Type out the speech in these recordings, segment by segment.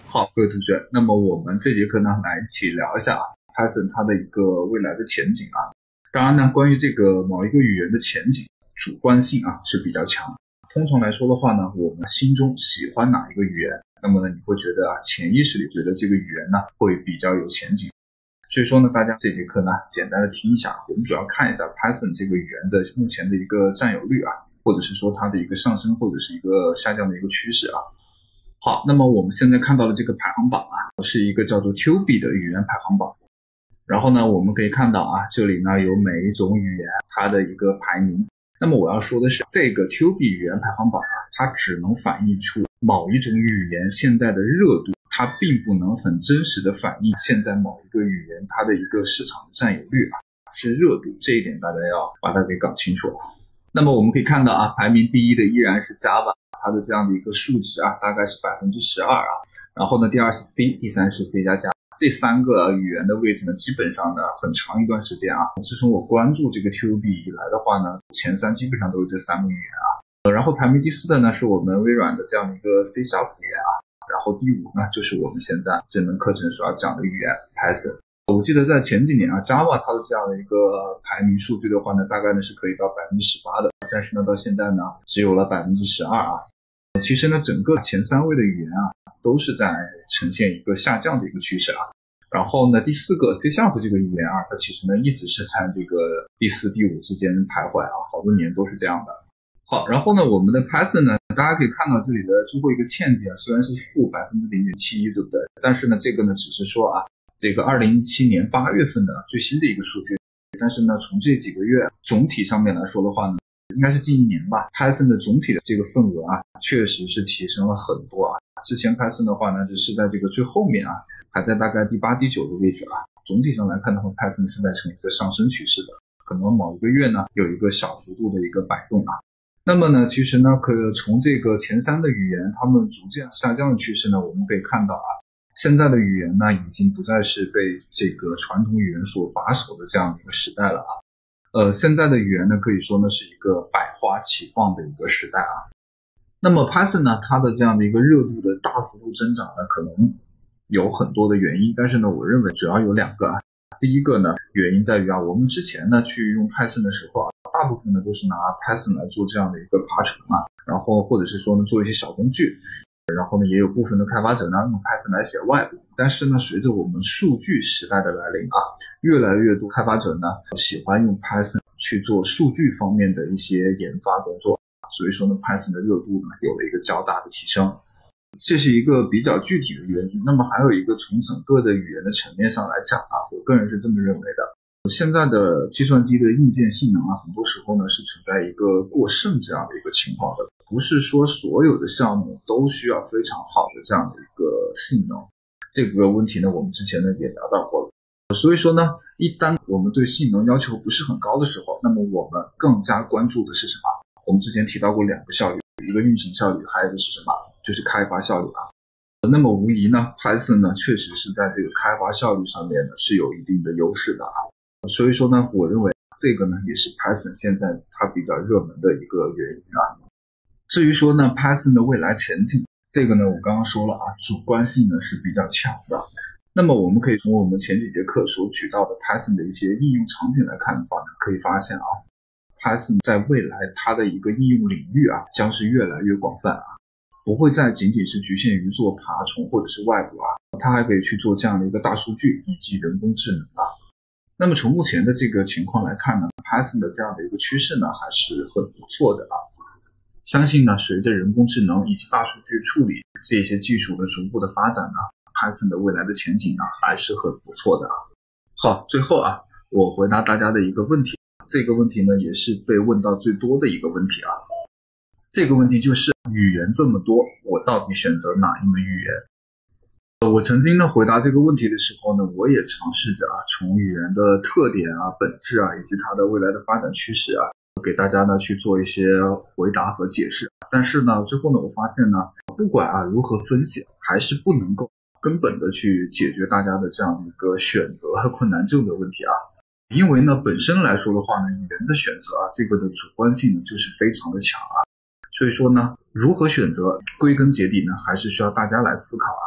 好，各位同学，那么我们这节课呢，来一起聊一下Python 它的一个未来的前景啊。当然呢，关于这个某一个语言的前景，主观性是比较强。通常来说的话呢，我们心中喜欢哪一个语言，那么呢，你会觉得潜意识里觉得这个语言呢会比较有前景。所以说呢，大家这节课呢，简单的听一下，我们主要看一下 Python 这个语言的目前的一个占有率或者是说它的一个上升或者是一个下降的一个趋势好，那么我们现在看到的这个排行榜是一个叫做 TOBE 的语言排行榜。然后呢，我们可以看到这里呢有每一种语言它的一个排名。那么我要说的是，这个 TOBE 语言排行榜它只能反映出某一种语言现在的热度，它并不能很真实的反映现在某一个语言它的一个市场占有率是热度，这一点大家要把它给搞清楚。那么我们可以看到排名第一的依然是 Java， 它的这样的一个数值大概是 12% 然后呢第二是 C， 第三是 C++， 这三个语言的位置呢基本上呢很长一段时间自从我关注这个 TOBE 以来的话呢，前三基本上都是这三个语言然后排名第四的呢是我们微软的这样的一个 C# 语言然后第五呢就是我们现在这门课程所要讲的语言 Python。我记得在前几年Java 它的这样的一个排名数据的话呢，大概呢是可以到 18% 的，但是呢到现在呢只有了 12% 其实呢整个前三位的语言都是在呈现一个下降的一个趋势然后呢第四个 C# 这个语言它其实呢一直是在这个第四第五之间徘徊好多年都是这样的。好，然后呢我们的 Python 呢，大家可以看到这里的最后一个欠景虽然是负 0.71%， 对不对？但是呢这个呢只是说这个2017年8月份的最新的一个数据，但是呢从这几个月总体上面来说的话呢，应该是近一年吧， Python 的总体的这个份额确实是提升了很多之前 Python 的话呢只是在这个最后面还在大概第8第9的位置总体上来看的话 Python 是在呈一个上升趋势的，可能某一个月呢有一个小幅度的一个摆动那么呢其实呢从这个前三的语言它们逐渐下降的趋势呢，我们可以看到现在的语言呢已经不再是被这个传统语言所把守的这样的一个时代了现在的语言呢可以说呢是一个百花齐放的一个时代那么 Python 呢它的这样的一个热度的大幅度增长呢，可能有很多的原因，但是呢我认为主要有两个第一个呢原因在于我们之前呢去用 Python 的时候大部分呢都是拿 Python 来做这样的一个爬虫然后或者是说呢做一些小工具，然后呢也有部分的开发者呢用 Python 来写外部。但是呢随着我们数据时代的来临越来越多开发者呢喜欢用 Python 去做数据方面的一些研发工作，所以说呢 Python 的热度呢有了一个较大的提升，这是一个比较具体的原因。那么还有一个从整个的语言的层面上来讲我个人是这么认为的，现在的计算机的硬件性能很多时候呢是存在一个过剩这样的一个情况的，不是说所有的项目都需要非常好的这样的一个性能，这个问题呢我们之前呢也聊到过了。所以说呢一旦我们对性能要求不是很高的时候，那么我们更加关注的是什么？我们之前提到过两个效率，一个运行效率，还有一个是什么？就是开发效率那么无疑呢 Python 呢确实是在这个开发效率上面呢是有一定的优势的所以说呢我认为这个呢也是 Python 现在它比较热门的一个原因至于说呢 Python 的未来前景，这个呢我刚刚说了主观性呢是比较强的。那么我们可以从我们前几节课所举到的 Python 的一些应用场景来看的话呢，可以发现Python 在未来它的一个应用领域将是越来越广泛不会再仅仅是局限于做爬虫或者是外部它还可以去做这样的一个大数据以及人工智能那么从目前的这个情况来看呢 Python 的这样的一个趋势呢还是很不错的相信呢随着人工智能以及大数据处理这些技术的逐步的发展Python 的未来的前景还是很不错的好，最后我回答大家的一个问题，这个问题呢也是被问到最多的一个问题这个问题就是语言这么多，我到底选择哪一门语言？我曾经呢回答这个问题的时候呢，我也尝试着从语言的特点本质以及它的未来的发展趋势给大家呢去做一些回答和解释。但是呢最后呢我发现呢不管如何分析，还是不能够根本的去解决大家的这样的一个选择和困难症的问题因为呢本身来说的话呢，语言的选择这个的主观性呢就是非常的强所以说呢如何选择归根结底呢还是需要大家来思考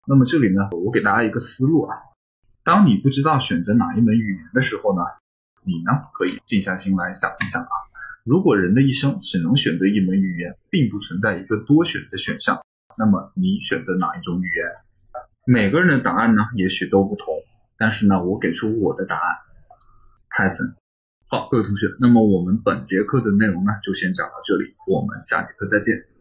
那么这里呢，我给大家一个思路啊，当你不知道选择哪一门语言的时候呢，你呢可以静下心来想一想啊，如果人的一生只能选择一门语言，并不存在一个多选的选项，那么你选择哪一种语言？每个人的答案呢也许都不同，但是呢我给出我的答案 Python。 好，各位同学，那么我们本节课的内容呢就先讲到这里，我们下节课再见。